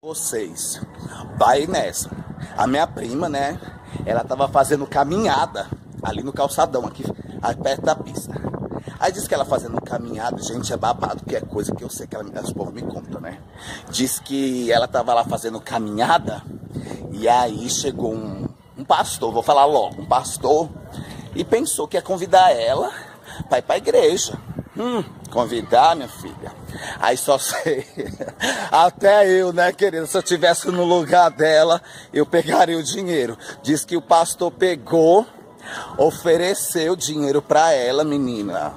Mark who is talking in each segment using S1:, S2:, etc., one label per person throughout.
S1: Vocês, vai nessa. A minha prima, né? Ela tava fazendo caminhada ali no calçadão, aqui perto da pista. Aí diz que ela fazendo caminhada, gente, é babado, que é coisa que eu sei que os povos me contam, né? Diz que ela tava lá fazendo caminhada e aí chegou um pastor, vou falar logo, um pastor, e pensou que ia convidar ela pra ir pra igreja. Convidar, minha filha. Aí só sei, até eu, né, querida, se eu estivesse no lugar dela, eu pegaria o dinheiro. Diz que o pastor pegou, ofereceu dinheiro pra ela, menina.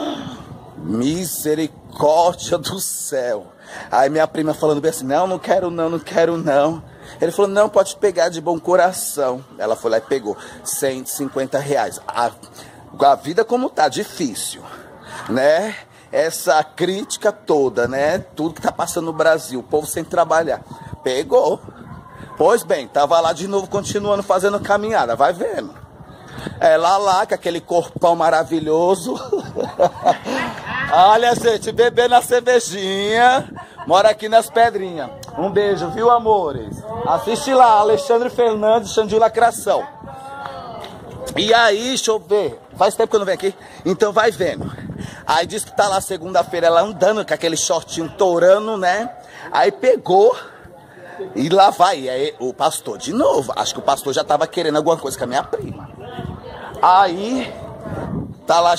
S1: Misericórdia do céu. Aí minha prima falando bem assim, não quero não, não quero não. Ele falou, não, pode pegar de bom coração. Ela foi lá e pegou R$150. A vida como tá, difícil, né? Essa crítica toda, né? Tudo que tá passando no Brasil, o povo sem trabalhar. Pegou. Pois bem, tava lá de novo, continuando fazendo caminhada, vai vendo. Ela lá, com aquele corpão maravilhoso. Olha, gente, bebendo a cervejinha. Mora aqui nas Pedrinhas. Um beijo, viu, amores? Assiste lá, Alexandre Fernandes, Xandinho Lacração. E aí, deixa eu ver. Faz tempo que eu não venho aqui. Então vai vendo. Aí diz que tá lá segunda-feira, ela andando com aquele shortinho torando, né? Aí pegou e lá vai. Aí o pastor de novo. Acho que o pastor já tava querendo alguma coisa com a minha prima. Aí tá lá.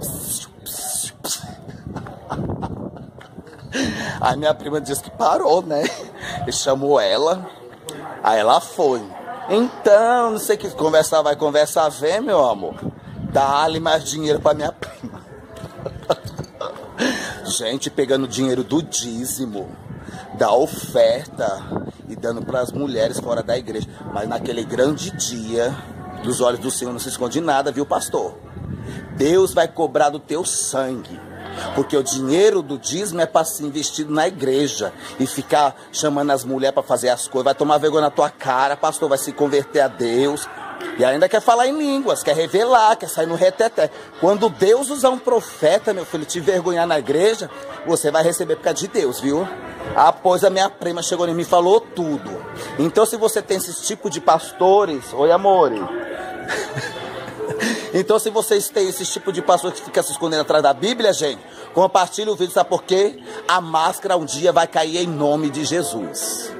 S1: Aí minha prima disse que parou, né? Ele chamou ela. Aí ela foi. Então, não sei o que. Conversar vai, conversar vem, meu amor. Dá-lhe mais dinheiro pra minha prima. Gente, pegando dinheiro do dízimo, da oferta e dando para as mulheres fora da igreja. Mas naquele grande dia, dos olhos do Senhor não se esconde nada, viu, pastor? Deus vai cobrar do teu sangue. Porque o dinheiro do dízimo é para ser investido na igreja. E ficar chamando as mulheres para fazer as coisas. Vai tomar vergonha na tua cara, pastor, vai se converter a Deus. E ainda quer falar em línguas, quer revelar, quer sair no reteté. Quando Deus usar um profeta, meu filho, te envergonhar na igreja, você vai receber por causa de Deus, viu? Após a minha prima chegou em mim e falou tudo. Então, se você tem esse tipo de pastores... Oi, amores. Então, se vocês têm esse tipo de pastor que fica se escondendo atrás da Bíblia, gente, compartilhe o vídeo, sabe por quê? A máscara um dia vai cair em nome de Jesus.